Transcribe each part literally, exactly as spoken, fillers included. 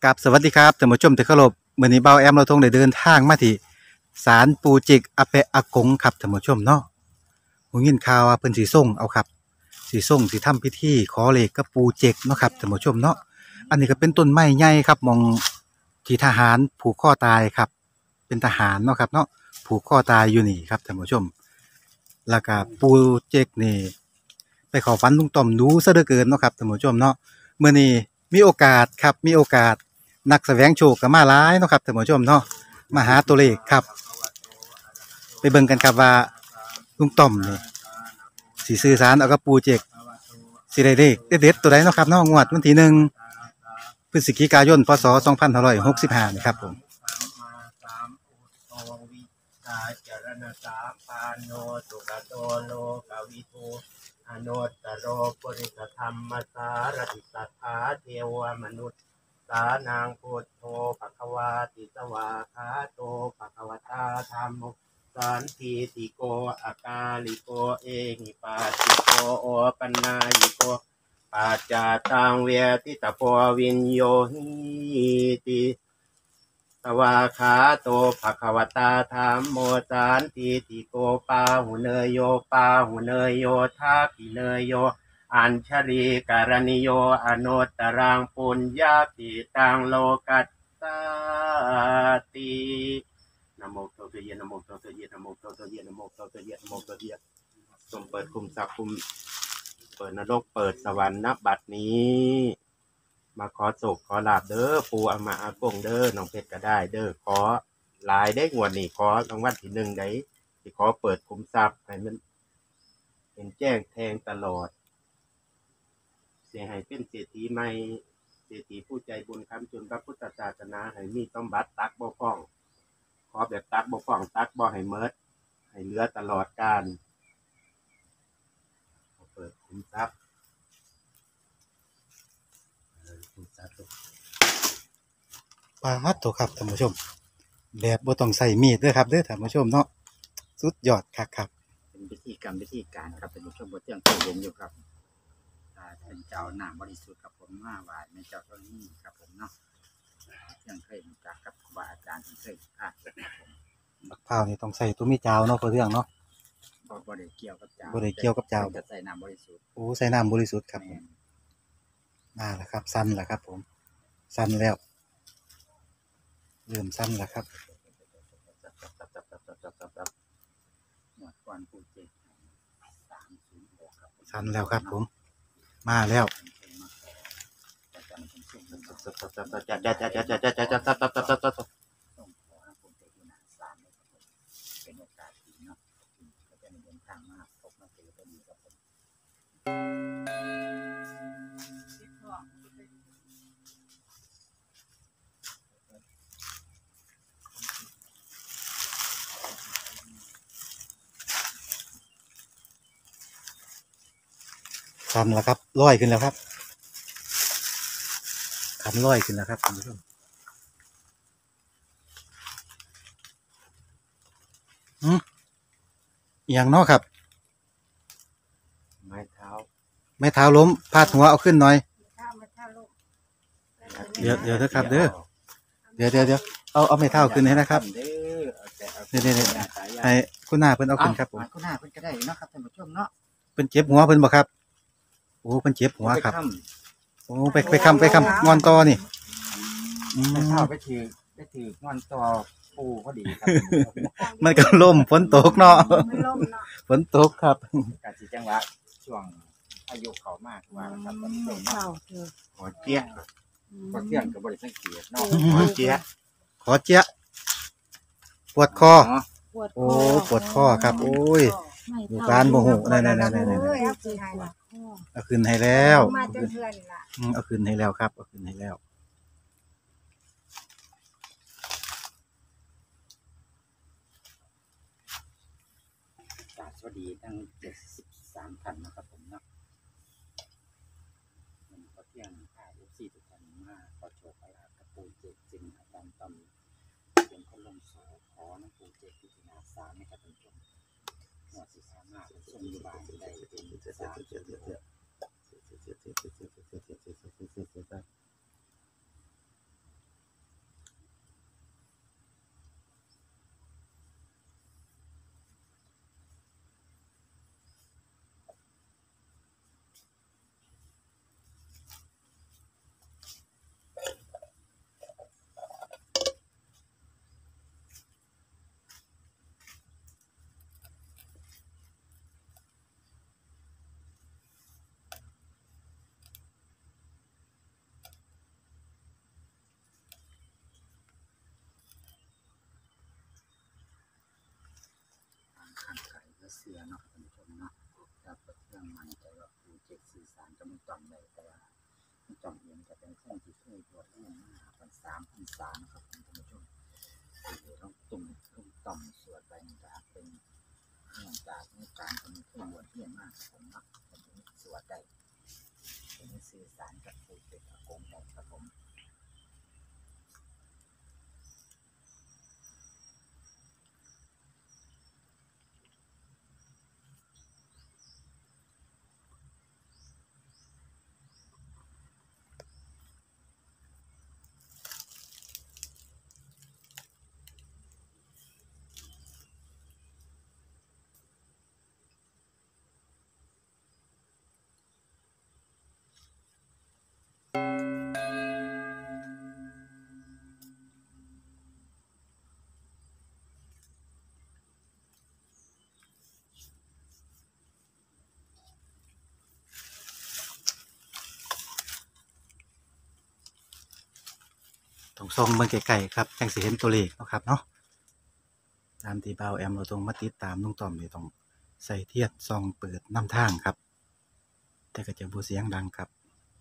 กับสวัสดีครับท่านผู้ชมที่เคารพมื้อนี้เบาแอมเราทงได้เดินทางมาที่ศาลปู่จิกอาเปะอากงครับท่านผู้ชมเนาะหูยินข่าวว่าเพิ่นสิส่งเอาครับสิส่งสิทำพิธีขอเลขกับปู่เจกเนาะครับท่านผู้ชมเนาะอันนี้ก็เป็นต้นไม้ใหญ่ครับหม่องที่ทหารผูกคอตายครับเป็นทหารเนาะครับเนาะผูกคอตายอยู่นี่ครับท่านผู้ชมแล้วก็ปู่เจกนี่ไปเข้าฝันลุงต้อมดูซะเหลือเกินเนาะครับท่านผู้ชมเนาะมื้อนี้มีโอกาสครับมีโอกาสนักแสวงโชคก็มาหลายเนาะครับท่านผู้ชมเนาะมาหาตัวเลขครับไปเบิ่งกันครับว่าลุงต้อมนี่สิสื่อสารเอากับปู่เจกสิได้เลขเด็ดๆตัวใดเนาะครับเนาะงวดวันที่หนึ่งพฤศจิกายนพศสองพันห้าร้อยหกสิบห้านี่ครับผมอนุตตโรปุริสธรรมสารติสัทธาเทวมนุษย์สานางพุทโธภควาติสวาคาโตภควตาธรรมสันติติโกอากาลิโกเอหิปัสสิโกโอปันนายิโกปัจจตังเวทิตาโพวินโยหิติสวาขาโตภควตาธรรมโมสันติติโกปาหุเนยโยปาหุเนยโยทากิเนยโยอัญชลีการณิโยอนุตตรังปุญญาปิตังโลกัสสตินะโมตัสสะนะโมตัสสะนะโมตัสสะนะโมตัสสะนะโมตัสสะจงเปิดคุมสักคุมเปิดนรกเปิดสวรรค์ณบัดนี้มาขอโศกขอลาบเด้อปู่อามาอากงเด้อน้องเพชรก็ได้เด้อขอหลายได้งวดนี้ขอรางวัลที่หนึ่งได้ที่ขอเปิดคุมทรัพย์ให้มันเป็นแจ้งแทงตลอดเสียให้เป็นเศรษฐีใหม่เศรษฐีผู้ใจบุญคำจุนพระพุทธศาสนาให้มีสมบัติตักบ่ฟ้องขอแบบตักบ่ฟ้องตักบ่ให้เมิดให้เหลือตลอดกาลเปิดคุมทรัพย์ปาดโตครับท่านผู้ชมแบบบ่ต้องใส่มีดเด้อครับเด้อท่านผู้ชมเนาะสุดยอดคักครับเป็นพิธีกรรมพิธีการครับเป็นผู้ชมบทเรื่องตัวเย็นอยู่ครับเป็นเจ้าหน้าบริสุทธิ์ครับผมมาไหว้ในเจ้าตัวนี้ครับผมเนาะยังเคยมีการกับครูบาอาจารย์เคยอ่านครับผมบักพร้าวนี่ต้องใส่ตัวมีจาวเนาะเพื่อเรื่องเนาะบ่ได้เกี่ยวกับเจ้าบ่ได้เกี่ยวกับจาวจะใส่น้ำบริสุทธิ์โอ้ใส่น้ำบริสุทธิ์ครับผมมาแล้วครับสั้นแล้วครับผมสั้นแล้วเริ่มสั้นแล้วครับสั้นแล้วครับผมมาแล้วขันแล้วครับร้อยขึ้นแล้วครับขันร้อยขึ้นแล้วครับคุณผู้ชมอืมอย่างนอกครับไม้เท้าไม้เท้าล้มพาดหัวเอาขึ้นหน่อยเดี๋ยวเดี๋ยวนะครับเด้อเดี๋ยวเดี๋ยวเดี๋ยวเอาเอาไม้เท้าขึ้นให้นะครับเดี๋ยวเดี๋ยวให้คุณหน้าเพิ่นเอาขึ้นครับผมคุณหน้าเพิ่นก็ได้เนาะครับท่านผู้ชมเนาะเพิ่นเจ็บหัวเพิ่นบ่ครับโอ้เพิ่นเจ็บหัวครับโอ้ไปไปค้ำไปค้ำงอนตอนี่ไม่เท่าไปถือไปถืองอนตอปูพอดีครับมันก็ล่มฝนตกเนาะฝนตกครับกาสิจังหวะช่วงอายุเขามากว่าครับตอนนี้เนาะขอเจี๊ยบขอเที่ยงกับบริษัทเกียรติเนาะขอเจี๊ยบขอเจี๊ยบปวดคอโอ้ปวดคอครับโอ้ยอยู่การโมโหนั่นนั่นนั่นนั่นเอาขึ้นให้แล้วเอาขึ้นให้แล้วครับเอาขึ้นให้แล้วสวัสดีทั้งเจ็ดสิบสามท่านนะครับผมเนาะมันก็เที่ยงผ่านยุคสี่ทุกท่านมาขอโชคขอลาภกับปู่เจกจริงอาจารย์ต้อมเป็นคนลงโสขอน้ำปู่เจกพิจารณาสามให้กับท่านผู้ชมหมดสิสามารถส่งอยู่บ้านได้เป็นสามเจ็ดเจ็ดเจ็ดข้างไกลก็เสือเนาะท่านผู้ชมเนาะแล้วก็เครื่องมันใจว่าปูเจ็กสื่อสารก็ไม่ต้องเลยแต่ว่าไม่ต้องเองจะเป็นเครื่องที่เคยบวชเรียนมาพันสามพันสามครับท่านผู้ชมคือต้องตุ่มต้องต่อมสวดไปจากเป็นเนื่องจากในการเป็นเครื่องบวชเรียนมากผมเนาะเป็นสวดได้เป็นสื่อสารกับปูเจ็กอากงได้ครับผมต้องส่องเบิ่งไกลๆครับจังสิเห็นตัวเลขเนาะครับเนาะตามที่เบาแอมเราตรงมาติดตามลุงต่อมนี่ต้องใส่เทียนส่องเปิดนำทางครับแต่ก็จะบ่เสียงดังครับ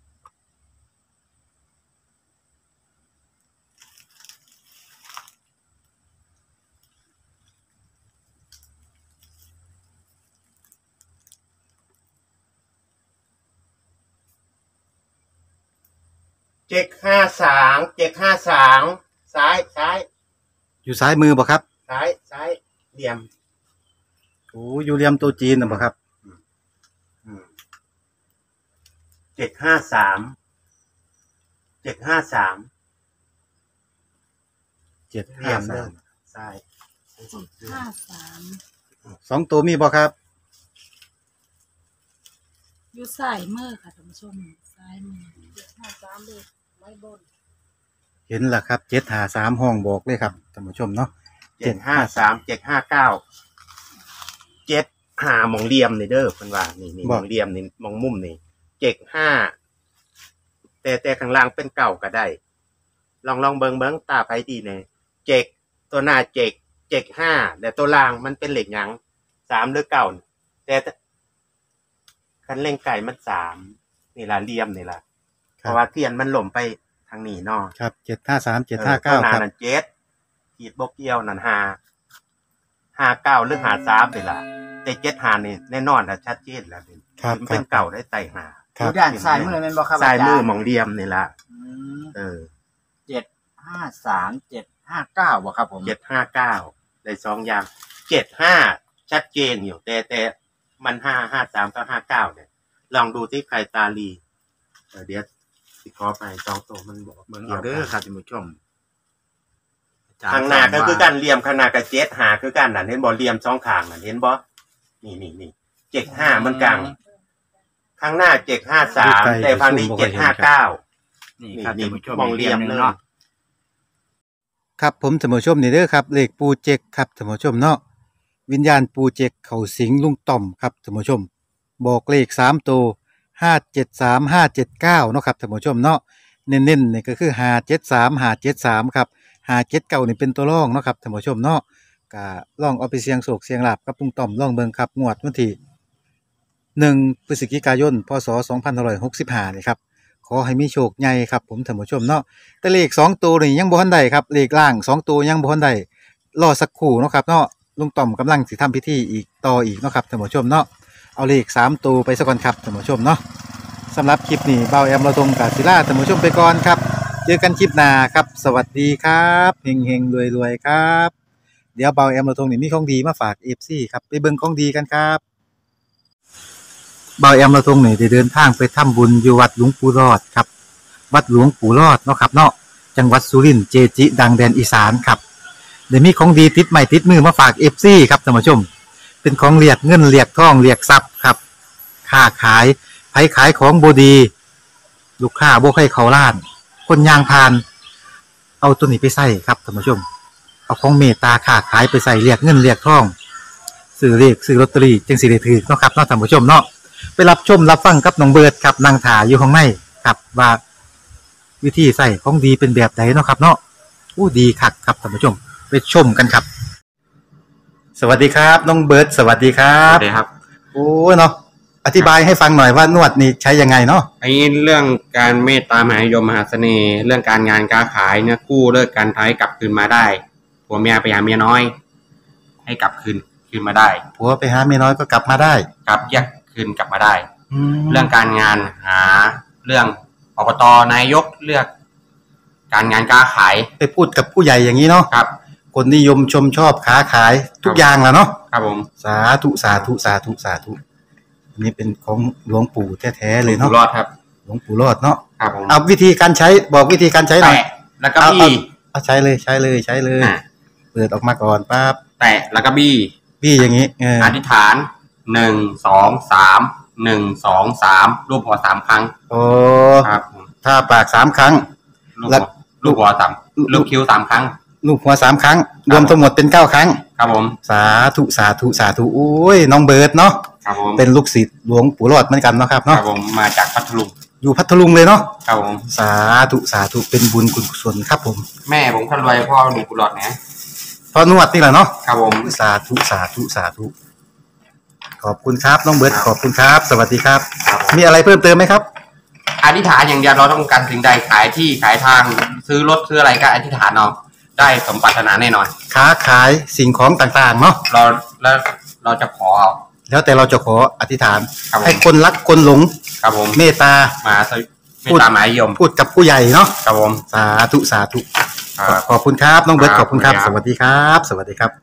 เจ็กห้าสามเจ็กห้าสามซ้ายซ้ายอยู่ซ้ายมือบ่ครับซ้ายซ้ายเหลี่ยมโอ้อยู่เหลี่ยมตัวจีนน่ะบ่ครับเจ็ดห้าสามเจ็ดห้าสามเจ็ดเหลี่ห้ายมสาเด้อมซ้ายห้าสามสองตัวมีบ่ครับอยู่ซ้ายมือค่ะท่านผู้ชมซ้ายมือห้าสามเลยไว้บนเห็นล่ะครับเจ็ดห้าสามห้องบอกเลยครับท่านผู้ชมเนาะเจ็ดห้าสามเจ็ดห้าเก้าเจ็ดห้ามองเหลี่ยมนี่เด้อเพิ่นว่านี่นี่มองเหลี่ยมนี่มองมุมนี่เจ็ดห้าแต่แต่ข้างล่างเป็นเก่าก็ได้ ลองลองเบิ่งเบิ่งตาไผดีแน่เจ็กตัวหน้าเจ็กเจ็กห้าแต่ตัวล่างมันเป็นเหล็กหยังสามหรือเก้าแต่คันเร่งไก่มันสามนี่ล่ะเหลี่ยมนี่ล่ะเพราะว่าเทียนมันหล่มไปทางนี้เนาะครับเจ็ดห้าสามเจ็ดห้าเก้าออครับนั่นเจ็ดขีดบกเกี่ยวนั่นห้าห้าเก้าหรือห้าสามนี่ล่ะแต่เจ็ดห้านี่แน่นอนแล้วชัดเจนแล้วเป็นครับมันคเป็รันบเก่าได้ไต่ห้าครัอบ ยู่ด้านซ้ายมือเป็นบ่ครับซ้ายมือจรหมองเหลี่ยมนี่ล่ะอืมเออเจ็ดห้าสามเจ็ดห้าเก้าบ่ครับผมเจ็ดห้าเก้าได้สองอย่างเจ็ดห้าชัดเจนอยู่แต่แต่มันห้าห้าสามกับห้าเก้าเนี่ยลองดูที่ใครตาลีเออเดี๋ยวสิขอไปสองตัวมันบอกเบิ่งเกี่เอายวเด้กัอน ครับท่านผู้ชมข้างหน้าก็คือการเหลี่ยมข้างหน้ากับเจ็ดหาคือกันนั่นเห็นบ่เหลี่ยมสองข้างนั่นเห็นบ่นี่นี่นี่เจ็ดห้ามันกลางข้างหน้าเจ็ดห้าสามแต่ฝั่งนี้เจ็ดห้าเก้านี่นี่ครับนี่ท่านผู้ชมมองเหลี่ยมเลยเนาะครับผมท่านผู้ชมนี่เด้อครับเลขปูเจกครับท่านผู้ชมเนาะวิญญาณปูเจกเข้าสิงลุงต่อมครับท่านผู้ชม บอกเลขสามตัวห้าเจ็ดสามห้าเจ็ดเก้าเนาะครับท่านผู้ชมเนาะเน้นๆนี่ก็คือห้าเจ็ดสามห้าเจ็ดสามครับห้าเจ็ดเก้านี่เป็นตัวรองเนาะครับท่านผู้ชมเนาะก็ลองเอาไปเสี่ยงโชคเสี่ยงลาภกับลุงต่อมลองเบิ่งครับงวดวันที่หนึ่งพฤศจิกายนพศสองพันห้าร้อยหกสิบห้านี่ครับขอให้มีโชคใหญ่ครับผมท่านผู้ชมเนาะแต่เลขสองตัวนี่ยังบ่ทันได้ครับเลขล่างสองตัวยังบ่ทันได้รอสักครู่เนาะครับเนาะลุงต่อมกำลังสิทำพิธีอีกต่ออีกเนาะครับท่านผู้ชมเนาะเอาเลขสามตัวไปซะก่อนครับท่านผู้ชมเนาะสำหรับคลิปนี้เบาแอมเราตรงกับศิลาท่านผู้ชมไปก่อนครับเจอกันคลิปหน้าครับสวัสดีครับเฮงๆรวยๆครับเดี๋ยวเบาแอมเราตรงนี่มีของดีมาฝาก เอฟ ซี ครับไปเบิ่งของดีกันครับเบาแอมเราตรงนี่ได้เดินทางไปทำบุญอยู่วัดหลวงปู่รอดครับวัดหลวงปู่รอดเนาะครับเนาะจังหวัดสุรินทร์เจจิ ดังแดนอีสานครับเดี๋ยวมีของดีติดใหม่ติดมือมาฝาก เอฟ ซี ครับท่านผู้ชมเป็นของเรียกเงินเรียกทองเรียกทรัพย์ครับค้าขายไผขายของบ่ดีลูกค้าบ่ให้เขาล้านคนยางพาน เอาตัวนี้ไปใส่ครับท่านผู้ชมเอาของเมตตาค้าขายไปใส่เรียกเงินเรียกทองซื้อเรียกซื้อลอตเตอรี่จึงสิได้ถือเนาะครับเนาะท่านผู้ชมเนาะไปรับชมรับฟังกับน้องเบิร์ดครับนางถาอยู่ข้างในครับว่าวิธีใส่ของดีเป็นแบบไหนเนาะครับเนาะอู้ดีคักครับท่านผู้ชมไปชมกันครับสวัสดีครับน้องเบิร์ดสวัสดีครัสวับสดีครับโอ้เนาะอธิบายให้ฟังหน่อยว่านวดนี่ใช้ยังไงเนาะไอ้เรื่องการเมตตามหานิยมมหาเสน่ห์ เรื่องการงานการขายเนี่ยกู้เลิกการท้ายกลับคืนมาได้ผัวเมียไปหาเมียน้อย ให้กลับคืนคืนมาได้ผัวไปหาเมียน้อยก็กลับมาได้กลับแยกคืนกลับมาได้เรื่องการงานหาเรื่องอบตนายกเลือก การงานการขายไปพูดกับผู้ใหญ่อย่างนี้เนาะครับคนนิยมชมชอบค้าขายทุกอย่างแหละเนาะครับผมสาธุสาธุสาธุสาธุอันนี้เป็นของหลวงปู่แท้ๆเลยเนาะรอดครับหลวงปู่รอดเนาะครับผมเอาวิธีการใช้บอกวิธีการใช้หน่อยแล้วก็บี้เอาใช้เลยใช้เลยใช้เลยเปิดออกมาก่อนปั๊บแตะแล้วก็บี้บี้อย่างนี้อธิษฐานหนึ่งสองสามหนึ่งสองสามรูปหัวสามครั้งโอ้ครับถ้าปากสามครั้งแล้วลูกหัวสามลูกคิ้วสามครั้งลูกหัวสามครั้งรวมทั้งหมดเป็นเก้าครั้งครับผมสาธุสาธุสาธุโอ้ยน้องเบิร์ดเนาะครับผมเป็นลูกศิษย์หลวงปู่รอดเหมือนกันเนาะครับเนาะครับผมมาจากพัทลุงอยู่พัทลุงเลยเนาะครับผมสาธุสาธุเป็นบุญกุศลครับผมแม่ผมคนรวยพ่อหลวงปู่รอดนะพ่อนวดนี่แหละเนาะครับผมสาธุสาธุสาธุขอบคุณครับน้องเบิร์ดขอบคุณครับสวัสดีครับมีอะไรเพิ่มเติมไหมครับอธิษฐานอย่างเดียวเราต้องการสิ่งใดขายที่ขายทางซื้อรถซื้ออะไรก็อธิษฐานเอาได้สมปรารถนาแน่นอนค้าขายสิ่งของต่างๆเนาะเราแล้วเราจะขอแล้วแต่เราจะขออธิษฐานให้คนรักคนหลงครับผมเมตตามาเมตตามหานิยมพูดกับผู้ใหญ่เนาะครับผมสาธุสาธุขอบคุณครับน้องเบิร์ตขอบคุณครับสวัสดีครับสวัสดีครับ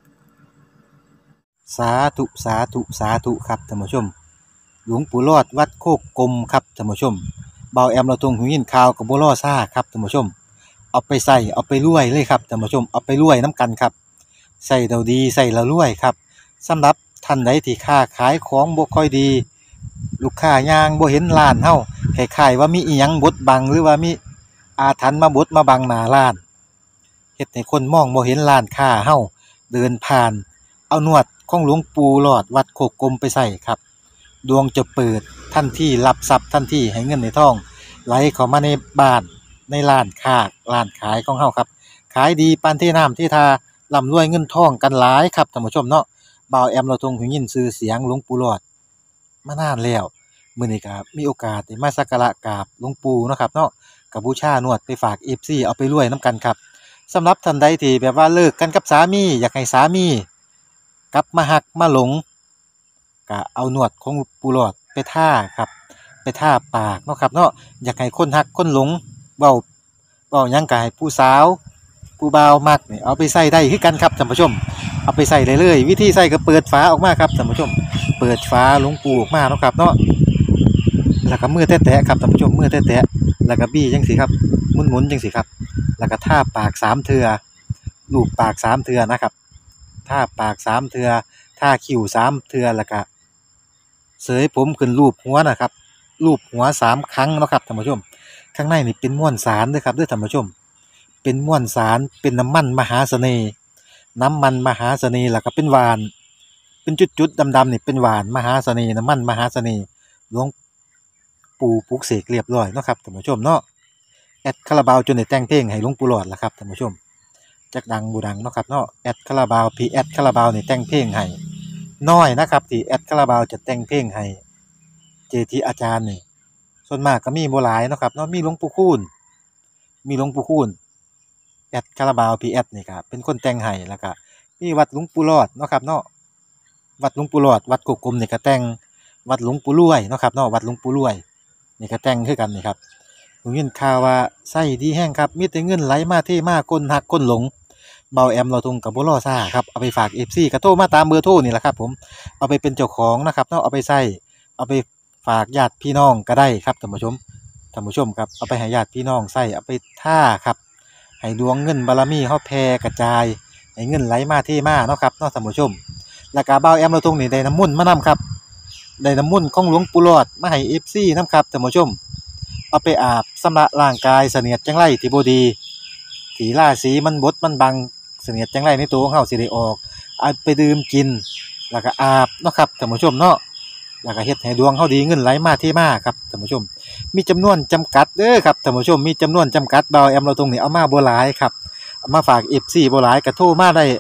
สาธุสาธุสาธุครับท่านผู้ชมหลวงปู่รอดวัดโคกกลมครับท่านผู้ชมเบาแอมเราทรงหูยินข่าวกับบัวล่อซ่าครับท่านผู้ชมเอาไปใส่เอาไปรวยเลยครับท่านผู้ชมเอาไปรวยน้ำกันครับใส่เราดีใส่เรารวยครับสำหรับท่านใดที่ค้าขายของบ่ค่อยดีลูกค้ายางบ่เห็นร้านเฮาคล้ายๆว่ามีอีหยังบดบังหรือว่ามีอาถรรพ์มาบดมาบังหน้าร้านเฮ็ดให้คนมองบ่เห็นร้านค้าเฮาเดินผ่านเอานวดของหลวงปู่หลอดวัดโคกกลมไปใส่ครับดวงจะเปิดทันทีรับทรัพย์ทันทีให้เงินในท้องไหลเข้ามาในบ้านในร้านค้าร้านขายของเฮาครับขายดีปานที่น้ำที่ทาร่ำรวยเงินทองกันหลายครับท่านผู้ชมเนาะบ่าวแอมเราทรงหูยินชื่อเสียงหลวงปู่หลอดมานานแล้วมื้อนี้ก็มีโอกาสได้มาสักการะกราบหลวงปู่เนาะครับเนาะก็บูชานวดไปฝาก เอฟ ซี เอาไปรวยนํกันครับสำหรับท่านใดที่แบบว่าเลิกกันกับสามีอยากให้สามีกลับมาฮักมาหลงก็เอานวดของปู่หลอดไปท่าครับไปท่าปากเนาะครับเนาะอยากให้คนฮักคนหลงเว้าเว้าหยังก็ให้ผู้สาวผู้บ่าวมักนี่เอาไปใส่ได้คือกันครับท่านผู้ชมเอาไปใส่ได้เลยวิธีใส่ก็เปิดฝาออกมาครับท่านผู้ชมเปิดฝาหลวงปู่ออกมาเนาะครับเนาะแล้วก็มือแตะๆครับท่านผู้ชมมือแตะๆแล้วก็บี้จังซี่ครับหมุนๆจังซี่ครับแล้วก็ท่าปากสามเทื่อลูบปากสามเทื่อนะครับท่าปากสามเทื่อท่าคิ้วสามเทื่อแล้วก็เสยผมขึ้นรูปหัวนะครับรูปหัวสามครั้งเนาะครับท่านผู้ชมข้างในนี่เป็นม้วนสารเด้อครับเด้อท่านผู้ชมเป็นม้วนสารเป็นน้ำมันมหาเสน่ห์น้ำมันมหาเสน่ห์แล้วก็เป็นหวานเป็นจุดๆดำๆนี่เป็นหวานมหาเสน่ห์น้ำมันมหาเสน่ห์หลวงปู่ปลุกเสกเรียบร้อยเนาะครับท่านผู้ชมเนาะแอดคาราบาวจนได้แต่งเพลงให้หลวงปู่หลอดล่ะครับท่านผู้ชมจักดังบ่ดังเนาะครับเนาะแอดคาราบาวพีแอดคาราบาวนี่แต่งเพลงให้น้อยนะครับที่แอดคาราบาวจะแต่งเพลงให้เจทีอาจารย์นี่ส่วนมากก็มีบ่หลายเนาะครับเนาะมีหลวงปู่คูณมีหลวงปู่คูณแอดคาราบาวพีแอดนี่ครับเป็นคนแต่งให้แล้วก็มีวัดหลวงปู่หลอดเนาะครับเนาะวัดหลวงปู่หลอดวัดโคกกลมนี่ก็แต่งวัดหลวงปู่รวยเนาะครับเนาะวัดหลวงปู่รวยนี่ก็แต่งคือกันนี่ครับผมยินข่าวว่าไส้ดีแห้งครับมีแต่เงินไหลมาเทมาคนหักคนหลงเบาแอมเราทงกับบ่ล่อซ่าครับเอาไปฝาก เอฟ ซี ก็โทรมาตามเบอร์โทรนี่แหละครับผมเอาไปเป็นเจ้าของนะครับเนาะเอาไปใส่เอาไปฝากญาติพี่น้องก็ได้ครับท่านผู้ชมท่านผู้ชมครับเอาไปให้ญาติพี่น้องใส่เอาไปท่าครับให้ดวงเงินบารมีเฮาแผ่กระจายให้เงินไหลมาเทมาเนาะครับเนาะท่านผู้ชมแล้วก็เบาแอมเราทงนี่ได้น้ำมนต์มานํครับได้น้ำมนต์ของหลวงปู่หลอดมาให้ เอฟ ซี นำครับท่านผู้ชมเอาไปอาบชำระร่างกายเสนียดจังไรที่บ่ดีที่ราศีมันบดมันบังเสนียดจังไรในตัวของเฮาสิได้ออกเอาไปดื่มกินแล้วก็อาบเนาะครับท่านผู้ชมเนาะแล้วก็เฮ็ดให้ดวงเฮาดีเงินไหลมาเทมาครับท่านผู้ชมมีจำนวนจำกัดเด้อครับท่านผู้ชมมีจำนวนจำกัดเบาแอมเราตรงนี้เอามาบ่หลายครับเอามาฝาก เอฟ ซี บ่หลายก็โทรมาได้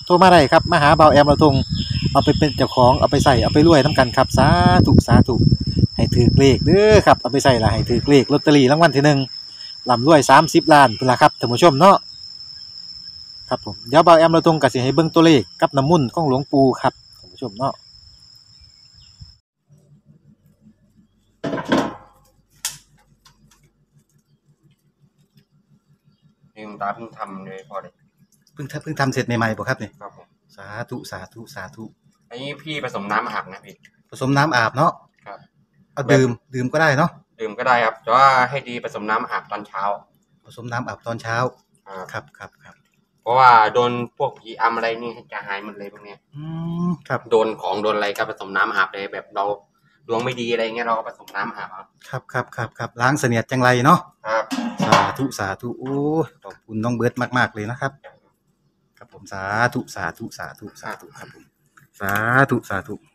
โทรมาได้ครับมาหาเบาแอมเราทงเอาไปเป็นเจ้าของเอาไปใส่เอาไปรวยน้ำกันครับสาธุสาธุให้ถือเลขเด้อครับเอาไปใส่ละให้ถือเลขลอตเตอรี่รางวัลที่หนึ่งลำรวยสามสิบล้านเป็นละครับท่านผู้ชมเนาะครับผมเดี๋ยวเบาแอมเราทงก็สิให้เบิ่งตัวเลขกับน้ำมุ่นต์ของหลวงปู่ครับท่านผู้ชมเนาะลืมตาเพิ่งทำเลยพอเลยเพิ่งทำเพิ่งทำเสร็จใหม่ๆบ่ครับเนี่ยครับผมสาธุสาธุสาธุอันนี้พี่ผสมน้ำอาบนะพี่ผสมน้ำอาบเนาะครับเอาดื่มดื่มก็ได้เนาะดื่มก็ได้ครับแต่ว่าให้ดีผสมน้ำอาบตอนเช้าผสมน้ำอาบตอนเช้าครับครับครับครับเพราะว่าโดนพวกผีอำอะไรนี่จะหายหมดเลยพวกเนี้ยอืมครับโดนของโดนอะไรก็ผสมน้ำอาบเลยแบบเราดวงไม่ดีอะไรเงี้ยเราก็ผสมน้ำอาบเอาครับครับครับครับล้างเสนียดจังไรเนาะครับสาธุสาธุโอ้ยขอบคุณน้องเบิร์ตมากๆเลยนะครับครับผมสาธุสาธุสาธุสาธุครับผมสาธุสาธุ